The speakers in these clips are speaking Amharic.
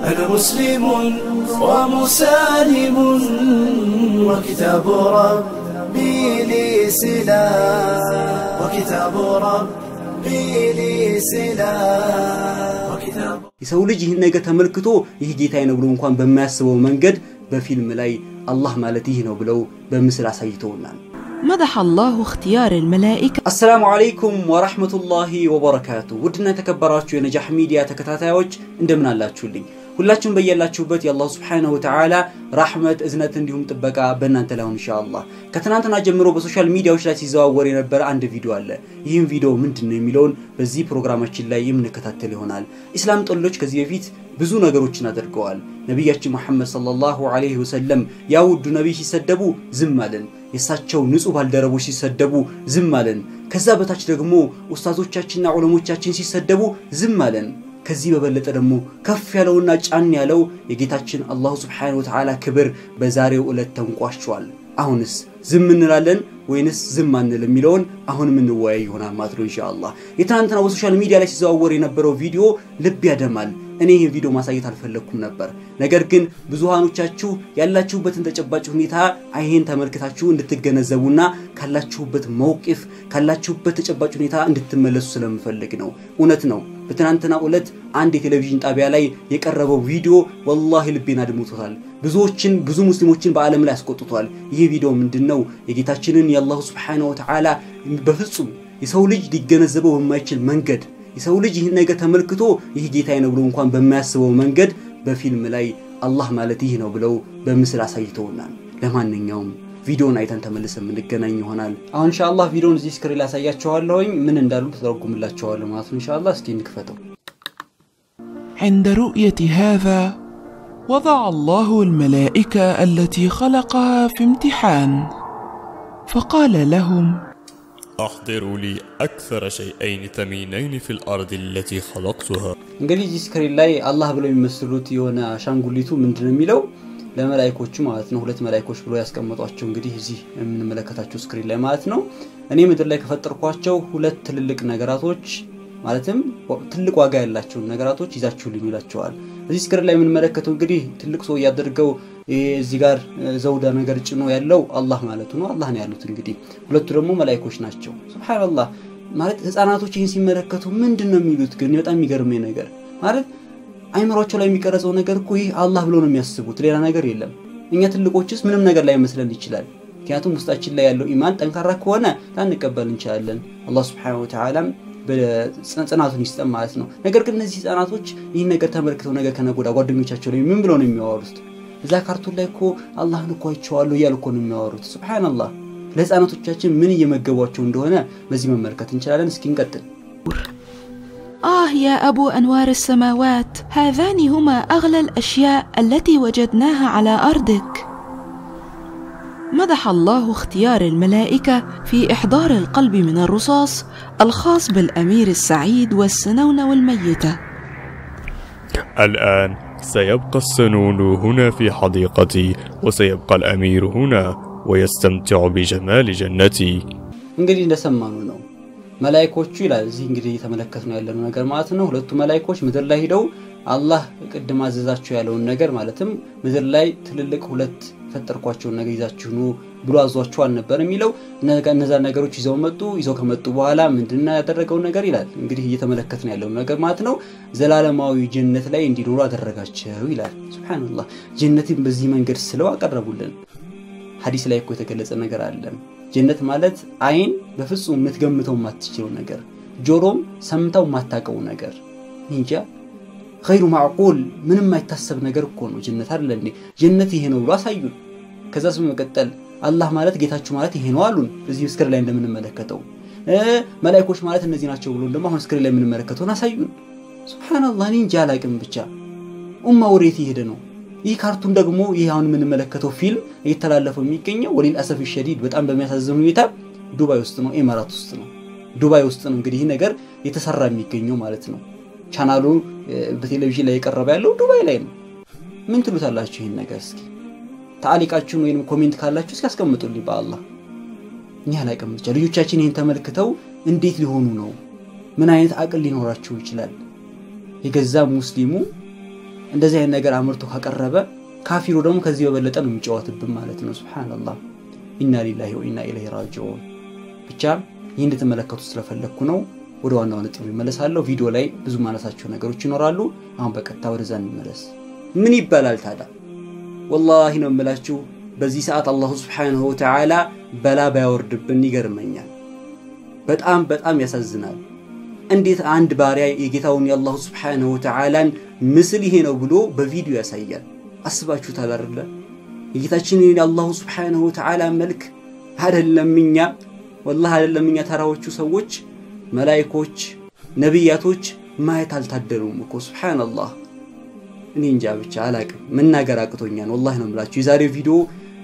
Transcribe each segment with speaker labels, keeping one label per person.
Speaker 1: أنا مسلم ومسالم وكتاب ربي لي سلاح وكتاب ربي لي سلاح وكتاب
Speaker 2: يسوي لي ይህን ነገር ተመልክቶ ይህ ጌታዬ ነው ብሎ እንኳን በማያስበው መንገድ በፊልም ላይ አላህ ማለት ይህ ነው ብለው በምስል አሳይተውናል
Speaker 3: مدح الله اختيار الملائكة.
Speaker 2: السلام عليكم ورحمة الله وبركاته. ودنا تكبراتشو نجاح ميديا تكتاتاوج اندمنا اللاتشولين ሁላችሁም በየላችሁበት የአላህ Subhanahu Wa Ta'ala ረህመት እዝነት እንዲሁም ጥበቃ በእናንተ ላይ ሆን ኢንሻአላህ ከትናንትና ጀምሮ በሶሻል ሚዲያዎች ላይ ሲዘዋወር የነበረ አንድ ቪዲዮ አለ ይህን ቪዲዮ ምንድነው የሚለውን በዚህ ፕሮግራማችን ላይ የምንከታተል ይሆናል ኢስላም ጦሎች ከዚህ በፊት ብዙ ነገሮችን አድርገዋል ነብያችን መሐመድ ሰለላሁ ዐለይሂ ወሰለም ያውዱ ነብይ ሲሰደቡ ዝም አለን የሳቸው ንጹህ ባልደረቦች ሲሰደቡ ዝም አለን ከዛ በታች ደግሞ ኡስታዞቻችንና ዑለሞቻችን ሲሰደቡ ዝም አለን ከዚህ በበለጠ ደግሞ ከፍ ያለውና ጫን ያለው የጌታችን አላህ Subhanahu Wa Ta'ala ክብር በዛሬው ዕለት ተንቋሽቷል አሁንስ ዝም እንላለን ወይንስ ዝም አንልም የሚለውን አሁንም እንወያይ ይሆናል ማለት ነው ኢንሻአላህ የትናንትና በሶሻል ሚዲያ ላይ ሲዘዋወር የነበረው ቪዲዮ ልብ ያደማል እኔ ይሄን ቪዲዮ ማሳየት አልፈለኩም ነበር ነገር ግን ብዙሃኖቻችሁ ያላችሁበትን ተጨባጭ ሁኔታ አይሄን ተመልክታችሁ እንድትገነዘቡና ካላችሁበት መውቂፍ ካላችሁበት ተጨባጭ ሁኔታ እንድትመለሱ ስለምፈልግ ነው እውነት ነው በትናንትና ዕለት አንድ የቴሌቪዥን ጣቢያ ላይ የቀረበው ቪዲዮ والله ልቤን አድምቶታል ብዙ ሙስሊሞችን በአለም ላይ አስቆጥቷል ይሄ ቪዲዮ ምንድነው የጌታችንን የአላህ Subhanahu Wa Ta'ala በፍጹም የሰው ልጅ ሊገነዘበው የማይችል መንገድ የሰው ልጅ ይህን ነገር ተመልክቶ ይህ ጌታዬ ነው ብሎ እንኳን በማያስበው መንገድ በፊልም ላይ አላህ ማለት ይህ ነው ብለው በምስል አሳይተውናል ለማንኛውም ቪዲዮን አይተን ተመልሰን እንገናኝ ይሆናል አሁን ኢንሻአላህ ቪዲዮን እዚህ ስክሪን ላይ አሳያችኋለሁኝ ምን እንዳሉ ተተረጉምላችኋለሁ ማለት ነው ኢንሻአላህ እስኪ እንክፈተው
Speaker 4: عند رؤية هذا وضع الله الملائكة التي خلقها في امتحان فقال لهم
Speaker 5: أحضروا لي أكثر شيئين ثمينين في الأرض التي خلقتها
Speaker 2: እንግዲህ እዚህ ስክሪን ላይ አላህ ብለው የሚመስሉት የሆነ አሻንጉሊቱ ምንድነው የሚለው ለመላእክቶቹ ማለት ነው ሁለት መላእክቶች ብሎ ያስቀመጧቸው እንግዲህ እዚህ የምንመለከታቸው ስክሪን ላይ ማለት ነው እኔ ምድር ላይ ከፈጠርኳቸው ሁለት ትልልቅ ነገራቶች ማለትም ትልቅ ዋጋ ያላቸው ነገራቶች ይዛችሁልኝ ይላቸዋል እዚህ ስክሪን ላይ የምንመለከተው እንግዲህ ትልቅ ሰው ያደርገው እዚህ ጋር ዘውዳ ነገር ጭኖ ያለው አላህ ማለት ነው አላህ ነው ያሉት እንግዲህ ሁለቱ ደግሞ መላእክቶች ናቸው ሱብሃንአላህ ማለት ህፃናቶች ይህን ሲመለከቱ ምንድነው የሚሉት ግን በጣም የሚገርመኝ ነገር ማለት አይምሮአቸው ላይ የሚቀረጸው ነገር እኮ ይሄ አላህ ብሎ ነው የሚያስቡት ሌላ ነገር የለም እኛ ትልቆችስ ምንም ነገር ላይ መስለን ይችላል ምክንያቱም ውስጣችን ላይ ያለው ኢማን ጠንካራ ከሆነ ታንቀበል እንችላለን አላህ Subhanahu Wa Ta'ala በጽናቱን ይስጠን ማለት ነው ነገር ግን እነዚህ ህፃናቶች ይህን ነገር ተመልክተው ነገር ከነጎዳ ጓደኞቻቸው ላይ ምን ብለው ነው የሚያወሩት እዛ ካርቱን ላይ እኮ አላህን እኮ አይቼዋለሁ እያሉ እኮ ነው የሚያወሩት ሱብሃንአላህ ለህፃናቶቻችን ምን እየመገቧቸው እንደሆነ በዚህ መመልከት እንችላለን እስኪ እንቀጥል
Speaker 3: يا أبو أنوار السماوات هذان هما أغلى الأشياء التي وجدناها على أرضك مدح الله اختيار الملائكة في إحضار القلب من الرصاص الخاص بالأمير السعيد والسنون والميتة
Speaker 5: الآن سيبقى السنون هنا في حديقتي وسيبقى الأمير هنا ويستمتع بجمال جنتي
Speaker 2: እንግዲህ እንደሰማኑ ነው መላእክቶቹ ይላል እዚህ እንግዲህ የተመለከትነው ያለው ነገር ማለት ነው ሁለቱ መላእክቶች ምድር ላይ ሄደው አላህ ቅድም አዘዛቸው ያለውን ነገር ማለትም ምድር ላይ ትልልቅ ሁለት ፈጠርኳቸው ነገር ይዛችሁ ነው ብሎ አዟቸው አልነበር የሚለው እነዛ ነገሮች ይዘው ከመጡ በኋላ ምንድነው ያደረገው ነገር ይላል እንግዲህ እየተመለከትን ያለው ነገር ማለት ነው ዘላለማዊ ጀነት ላይ እንዲኖሩ አደረጋቸው ይላል ሱብሃንአላህ ጀነትን በዚህ መንገድ ስለው አቀረቡልን ሐዲስ ላይ እኮ የተገለጸ ነገር አለ ጀነት ማለት አይን በፍጹም የምትገምተው ማትችለው ነገር ጆሮም ሰምተው ማታቀው ነገር እንጃ غير معقول ምንም ማይታሰብ ነገር እኮ ነው ጀነት አይደል እንዴ ጀነት ይሄ ነው ብሎ አሳዩን ከዛስ መቀጠል አላህ ማለት ጌታችሁ ማለት ይሄ ነው አሉን እዚህ ስክሪን ላይ እንደምንመለከተው መላእክቶች ማለት እነዚህ ናቸው ብሎ እንደማ አሁን ስክሪን ላይ የምንመለከተው አሳዩን ሱብሃንአላህ እንጃ አላቅም ብቻ ወሬት ይሄደ ነው ይህ ካርቱን ደግሞ ይሄ አሁን የምንመለከተው ፊልም እየተላለፈው የሚገኘው ወሊል አሰፍ ሸዲድ በጣም በሚያሳዝን ሁኔታ ዱባይ ውስጥ ነው ኤማራት ውስጥ ነው ዱባይ ውስጥ ነው እንግዲህ ይሄ ነገር የተሰራ የሚገኘው ማለት ነው ቻናሉ በቴሌቪዥን ላይ የቀረበ ያለው ዱባይ ላይ ነው ምን ትሉታላችሁ ይሄን ነገር እስኪ ታሊቃችሁን ወይንም ኮሜንት ካላችሁ እስኪ አስቀምጡልኝ በአላህ እኛ ላይቀም ብቻ ልጆቻችን ይሄን ተመልክተው እንዴት ሊሆኑ ነው ምን አይነት አቅል ሊኖራቸው ይችላል የገዛ ሙስሊሙ እንደዚህ አይነት ነገር አምርቶ ካቀረበ ካፊሩ ደግሞ ከዚህ በበለጠ ነው የሚጫወትብን ማለት ነው ሱብሃንአላህ ኢና ሊላሂ ወኢና ኢለይሂ ራጂዑን ብቻ ይሄን እንድትመለከቱ ስለፈለኩ ነው ወደ ዋናው ነጥብ ይመለሳለሁ ቪዲዮ ላይ ብዙ ማነሳቸው ነገሮች ይኖራሉ አሁን በቀጥታ ወደዛ እንመለስ ምን ይባላል ታዲያ والله ነው የምላችሁ በዚህ ሰዓት አላህ Subhanahu Wa Ta'ala በላ ባይወርድብን ይገርመኛል በጣም ያሳዝናል እንዴት አንድ ባሪያ የጌታውን የአላህ Subhanahu Wa Ta'ala ምስል ይሄ ነው ብሎ በቪዲዮ ያሳያል አስባችሁታል አይደል የጌታችንን የአላህ Subhanahu Wa Ta'ala መልክ አይደለምኛ والله አይደለምኛ ተራዎቹ ሰዎች መላእክቶች ነብያቶች ማየት አልታደሉም እኮ ሱብሃንአላህ እኔ እንጃ ብቻ አላቅም መናገር አቅቶኛል والله ነው የምላችሁ የዛሬው ቪዲዮ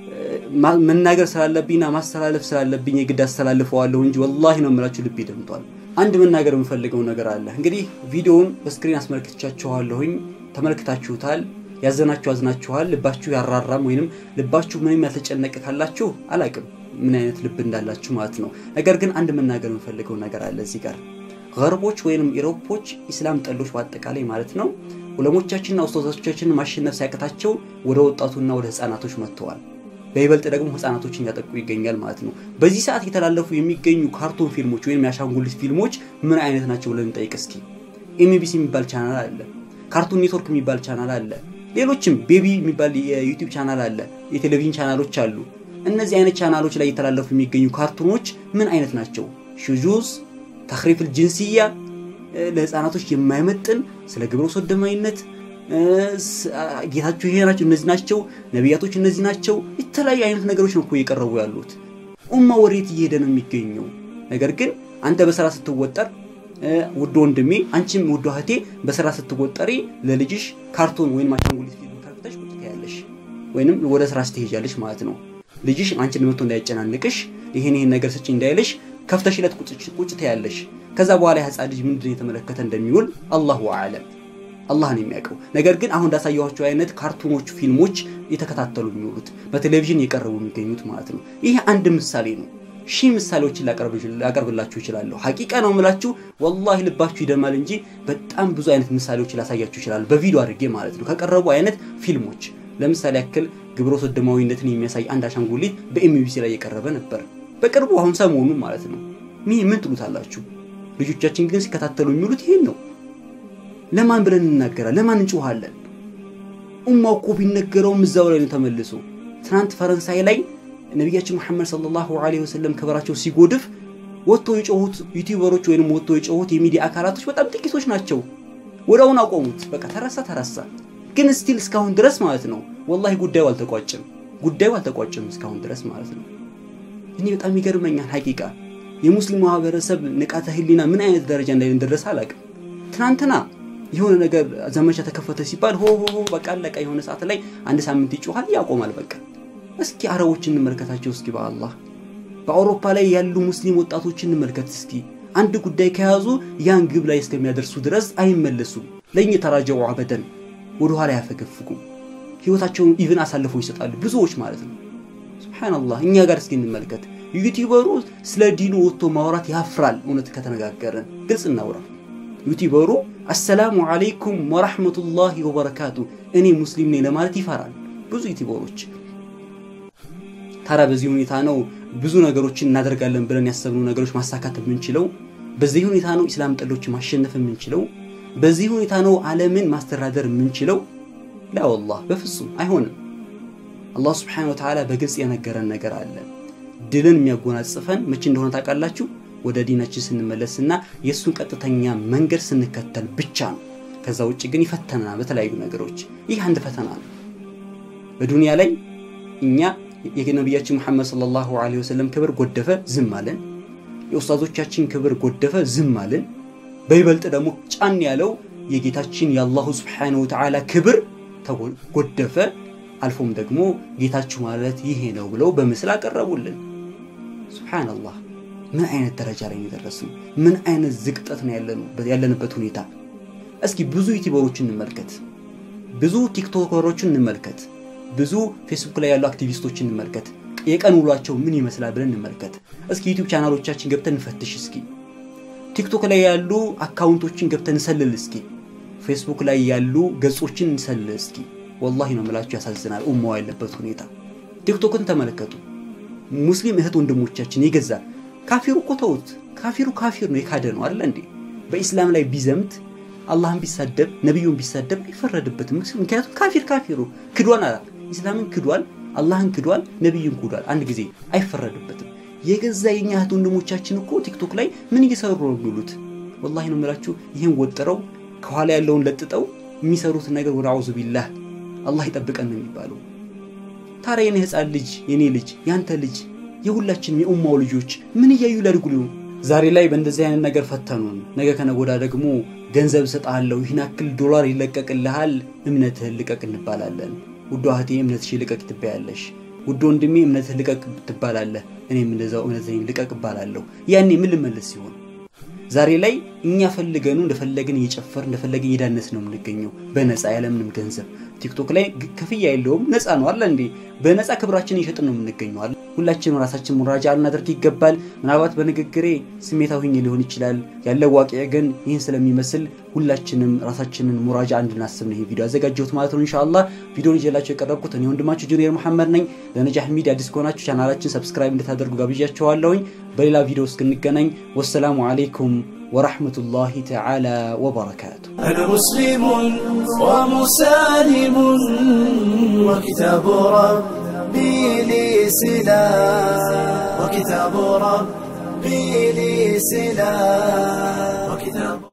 Speaker 2: መናገር ስላለብኝና ማስተላለፍ ስላለብኝ የግድ አስተላልፈዋለሁ እንጂ والله ነው የምላችሁ ልብ ይደምጧል አንድ መናገር የምፈልገው ነገር አለ እንግዲህ ቪዲዮውን በስክሪን አስመልክቻችኋለሁኝ ተመልክታችሁታል ያዘናችሁ አዝናችኋል ልባችሁ ያራራም ወይንም ልባችሁ ምንም ያልተጨነቀ ካላችሁ አላቅም ምን አይነት ልብ እንዳላችሁ ማለት ነው ነገር ግን አንድ መናገር የምፈልገው ነገር አለ እዚህ ጋር ገርቦች ወይንም ኢሮፖች እስላም ጠሎች በአጠቃላይ ማለት ነው ዑለሞቻችንና ኡስታዞቻችን ማሽነፍ ሳይቀታቸው ወደ ወጣቱና ወደ ህፃናቶች መጥተዋል በይበልጥ ደግሞ ህፃናቶችን ያጠቁ ይገኛል ማለት ነው በዚህ ሰዓት የተላለፉ የሚገኙ ካርቶን ፊልሞች ወይንም ያሻንጉሊት ፊልሞች ምን አይነት ናቸው ብለን እንጠይቅ እስኪ ኤምቢሲ የሚባል ቻናል አለ ካርቱን ኔትወርክ የሚባል ቻናል አለ ሌሎችም ቤቢ የሚባል የዩቲዩብ ቻናል አለ የቴሌቪዥን ቻናሎች አሉ እነዚህ አይነት ቻናሎች ላይ የተላለፉ የሚገኙ ካርቱኖች ምን አይነት ናቸው ሹጁዝ ተخريف الجنسيه ለህፃናቶች የማይመጥን ስለ ግብረ ሰዶማዊነት ጌታቸው ይሄ ናቸው እነዚህ ናቸው ነብያቶች እነዚህ ናቸው የተለያዩ አይነት ነገሮች ነው እኮ እየቀረቡ ያሉት ኡማ ወሬት እየሄደ ነው የሚገኘው ነገር ግን አንተ በስራ ስትወጠር ውድ ወንድሜ አንቺም ውድ እህቴ በስራ ስትወጠሪ ለልጅሽ ካርቶን ወይንም አሻንጉሊት ፊልም ከፍተሽ ቁጭ ትያለሽ ወይንም ወደ ስራ ስትሄጃለሽ ማለት ነው ልጅሽ አንቺን መጥቶ እንዳይጨናንቅሽ ይሄን ነገር ስጪ እንዳይልሽ ከፍተሽለት ቁጭ ትያለሽ ከዛ በኋላ ህፃን ልጅ ምንድነው የተመለከተ እንደሚውል አላሁ አለም አላህ ነው የሚያውቀው ነገር ግን አሁን ዳሳያችሁ አይነት ካርቱኖች ፊልሞች የተከታተሉ የሚውሉት በቴሌቪዥን የቀረቡ የሚገኙት ማለት ነው ይሄ አንድ ምሳሌ ነው ሺ ምሳሌዎችን ላቀርብላችሁ ይችላል ሐቂቃ ነው የምላችሁ والله ልባችሁ ይደማል እንጂ በጣም ብዙ አይነት ምሳሌዎች ላሳያችሁ ይችላል በቪዲዮ አድርጌ ማለት ነው ከቀረቡ አይነት ፊልሞች ለምሳሌ ያክል ግብረ ሰዶማዊነትን የሚያሳይ አንድ አሻንጉሊት በኤምቢሲ ላይ የቀረበ ነበር በቅርቡ አሁን ሰሞኑን ማለት ነው ምን ትሉታላችሁ ልጆቻችን ግን ሲከታተሉ የሚሉት ይሄን ነው ለማን ብለን እንናገራ ለማን እንጮሃለን ኡማው እኮ ቢነገረው ምዛው ላይ ተመልሶ ትናንት ፈረንሳይ ላይ ነብያችን መሐመድ ሰለላሁ ዐለይሂ ወሰለም ከበራቸው ሲጎድፍ ወጥቶ የጮሁት ዩቲዩበሮች ወይንም ወጥቶ የጮሁት የሚዲያ አካላቶች በጣም ጥቂቶች ናቸው ወዳውን አቆሙት በቃ ተረሳ ግን ስቲል እስካሁን ድረስ ማለት ነው والله ጉዳዩ አልተቋጨም እስካሁን ድረስ ማለት ነው እኔ በጣም ይገርመኛል ሐቂቃ የሙስሊም ማህበረሰብ ንቃተ ህሊና ምን አይነት ደረጃ ላይ እንደደረሰ አላውቅም ትናንትና የሆነ ነገር ዘመቻ ተከፈተ ሲባል ሆ በቃ አለቀ የሆነ ሰዓት ላይ አንድ ሳምንት ይጮሃል ያቆማል በቃ እስኪ አረቦችን እንመልከታቸው እስኪ በአላህ በአውሮፓ ላይ ያሉ ሙስሊም ወጣቶችን እንመልከት እስኪ አንድ ጉዳይ ከያዙ ያን ግብ ላይ እስከሚያደርሱ ድረስ አይመለሱም ለኛ ተራጀው አበደን ወደ ኋላ ያፈገፍጉ ህይወታቸውን ኢቭን አሳልፈው ይሰጣሉ ብዙዎች ማለት ነው ሱብሃንአላህ እኛ ጋር እስኪ እንመልከት ዩቲዩበሩ ስለ ዲኑ ወጥቶ ማውራት ያፍራል እውነት ከተነጋገረን ግልጽ እናውራ ዩቲዩበሩ አሰላሙ አለይኩም ወራህመቱላሂ ወበረካቱ እኔ ሙስሊም ነኝ ለማለት ይፈራል ብዙ ዩቲዩበሮች ታራ በዚህ ሁኔታ ነው ብዙ ነገሮችን እናደርጋለን ብለን ያሰብነው ነገሮች ማሳካት የምንችለው በዚህ ሁኔታ ነው እስላም ጠሎች ማሸነፍ የምንችለው በዚህ ሁኔታ ነው ዓለምን ማስተዳደር የምንችለው لا والله በፍጹም አይሆንም አላህ Subhanahu Wa Ta'ala በግልጽ የነገረን ነገር አለ ድልን የሚያጎናጽፈን መቼ እንደሆነ ታውቃላችሁ ወደ ዲናችን ስንመለስና የሱን ቀጥተኛ መንገድ ስንከተል ብቻ ነው ከዛ ውጪ ግን ይፈተናል በተለያዩ ነገሮች ይህ አንድ ፈተና ነው በዱንያ ላይ እኛ የነብያችን መሐመድ ሰለላሁ ዐለይሂ ወሰለም ክብር ጎደፈ ዝም አለን የኡስታዞቻችን ክብር ጎደፈ ዝም አለን በይበልጥ ደግሞ ጫን ያለው የጌታችን የአላህ Subhanahu Wa Ta'ala ክብር ተጎደፈ አልፎም ደግሞ ጌታችሁ ማለት ይሄ ነው ብለው በመስላ አቀረቡልን ሱብሃንአላህ ምን አይነት ደረጃ ላይ ደረስን ምን አይነት ዝቅጠት ነው ያለንበት ሁኔታ እስኪ ብዙ ዩቲዩበሮችን እንመልከት ብዙ ቲክቶከሮችን እንመልከት ብዙ ፌስቡክ ላይ ያሉ አክቲቪስቶችን እንመልከት የቀን ውሏቸው ምን ይመስላል ብለን እንመልከት እስኪ ዩቲዩብ ቻናሎቻችን ገብተን እንፈትሽ እስኪ ቲክቶክ ላይ ያሉ አካውንቶችን ገብተን እንሰልል እስኪ ፌስቡክ ላይ ያሉ ገጾችን እንሰልል እስኪ والله ነው ማለት ያሳዝናል ኡማው ያለበት ሁኔታ ቲክቶክን ተመለከቱ ሙስሊም እህት ወንድሞቻችን ይገዛ ካፊሩ ቆተውት ካፊር ነው የካደ ነው አይደል እንዴ በእስላም ላይ ቢዘምት አላህን ቢሳደብ ነብዩን ቢሳደብ አይፈረድበትም ምክንያቱም ካፊሩ ክዷል እስላምን ክዷል አላህን ክዷል ነብዩን ክዷል አንድ ጊዜ አይፈረድበትም የገዛ የኛ እህት ወንድሞቻችን እኮ ቲክቶክ ላይ ምን እየሰሩ ነው የሚሉት والله ነው ማለት ይሄን ወጥረው ከኋላ ያለውን ለጥጠው የሚሰሩት ነገር ወራውዙ ቢላህ አላህ ይጠብቀን ነው የሚባለው ታዲያ የኔ ህፃን ልጅ የኔ ልጅ ያንተ ልጅ የሁላችንም የኡማው ልጆች ምን ይያዩ ላድርጉሉ ዛሬ ላይ በእንደዚህ አይነት ነገር ፈተኑን ነገ ከነጎዳ ደግሞ ገንዘብ ሰጣለው ይህን አክል ዶላር ይለቀቅልሃል እምነትህ ልቀቅ እንባላለን ውድ እህቴ እምነትሽ ልቀቅ ትባያለሽ ውድ ወንድሜ እምነትህ ልቀቅ ትባላለህ እኔም እንደዛው እምነቴን ልቀቅ ባላለሁ ያኔ ምን ልመለስ ይሆን ዛሬ ላይ እኛ ፈልገኑ እንደፈለግን እየጨፈር እንደፈለግን እየዳነስ ነው የምንገኘው በነፃ ያለምንም ገንዘብ ቲክቶክ ላይ ከፍያ የለውም ነፃ ነው አይደል እንዴ በነፃ ክብራችን እየሸጥን ነው የምንገኘው አይደል ሁላችንም ራሳችን ሙራጃ አልናደርክ ይገባል ምናልባት በንግግሬ ስሜታው ሆኜ ሊሆን ይችላል ያለው ዋቂያ ግን ይሄን ስለሚመስል ሁላችንም ራሳችንን ሙራጃ እንድናስብ ነው ይሄ ቪዲዮ አዘጋጀሁት ማለት ነው ኢንሻአላህ ቪዲዮን ይዤላችሁ የቀረብኩት እኔ ወንድማችሁ ጁኒየር መሐመድ ነኝ ለነጃህ ሚዲያ አዲስ ከሆናችሁ ቻናላችን ሰብስክራይብ እንድታደርጉ ጋብዣችኋለሁ በሌላ ቪዲዮ እስክንገናኝ ወሰላሙ አለይኩም ورحمة الله تعالى وبركاته
Speaker 1: أنا مسلم ومسالم وكتاب ربي لي سلاح وكتاب ربي لي سلاح وكتاب